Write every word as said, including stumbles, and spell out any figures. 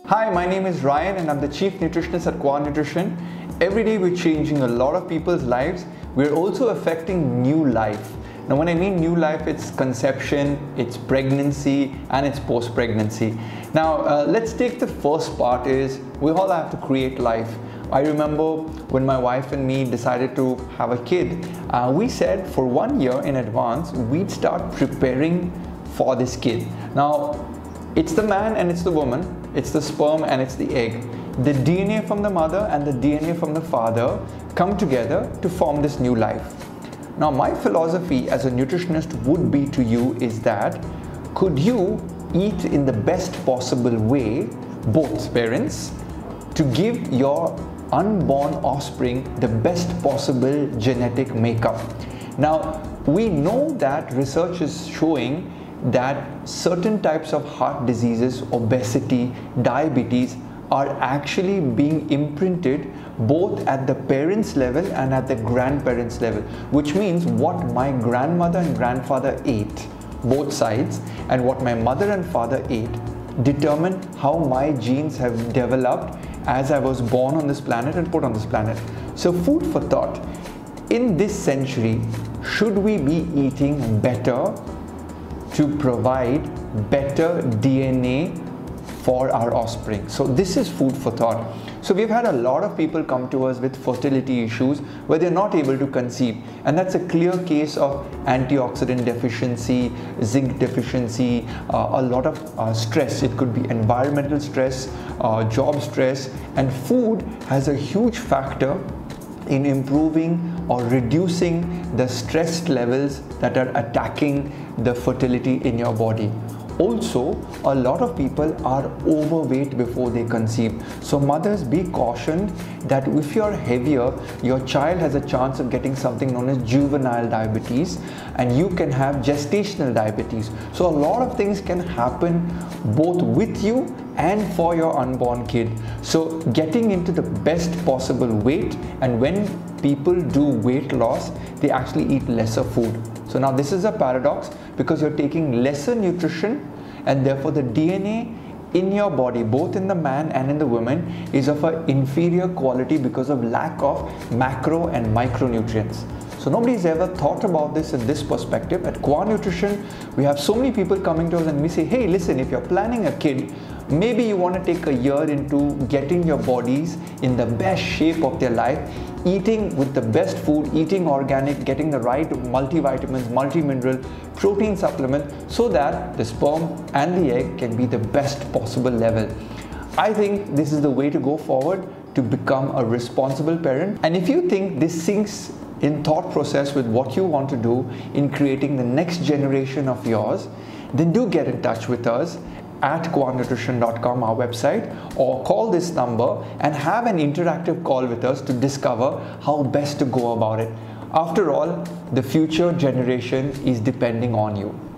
Hi, my name is Ryan and I'm the Chief Nutritionist at Qua Nutrition. Every day we're changing a lot of people's lives. We're also affecting new life. Now when I mean new life, it's conception, it's pregnancy, and it's post-pregnancy. Now uh, let's take the first part is we all have to create life. I remember when my wife and me decided to have a kid, uh, we said for one year in advance, we'd start preparing for this kid. Now, it's the man and it's the woman, it's the sperm and it's the egg. The D N A from the mother and the D N A from the father come together to form this new life. Now, my philosophy as a nutritionist would be to you is that could you eat in the best possible way, both parents, to give your unborn offspring the best possible genetic makeup. Now, we know that research is showing that certain types of heart diseases, obesity, diabetes are actually being imprinted both at the parents level and at the grandparents level, which means what my grandmother and grandfather ate, both sides, and what my mother and father ate determine how my genes have developed as I was born on this planet and put on this planet. So food for thought. In this century, should we be eating better to provide better D N A for our offspring? So this is food for thought. So we've had a lot of people come to us with fertility issues where they're not able to conceive, and that's a clear case of antioxidant deficiency, zinc deficiency, uh, a lot of uh, stress. It could be environmental stress, uh, job stress, and food has a huge factor in improving or reducing the stress levels that are attacking the fertility in your body. Also, a lot of people are overweight before they conceive. So mothers, be cautioned that if you're heavier, your child has a chance of getting something known as juvenile diabetes, and you can have gestational diabetes. So a lot of things can happen both with you and for your unborn kid. So getting into the best possible weight, and when people do weight loss, they actually eat lesser food. So now this is a paradox because you're taking lesser nutrition, and therefore the D N A in your body, both in the man and in the woman, is of an inferior quality because of lack of macro and micronutrients. So nobody's ever thought about this in this perspective. At Qua Nutrition, we have so many people coming to us and we say, hey, listen, if you're planning a kid, maybe you want to take a year into getting your bodies in the best shape of their life, eating with the best food, eating organic, getting the right multivitamins, multi-mineral, protein supplement, so that the sperm and the egg can be the best possible level. I think this is the way to go forward to become a responsible parent. And if you think this syncs in thought process with what you want to do in creating the next generation of yours, then do get in touch with us at qua nutrition dot com, our website, or call this number and have an interactive call with us to discover how best to go about it. After all, the future generation is depending on you.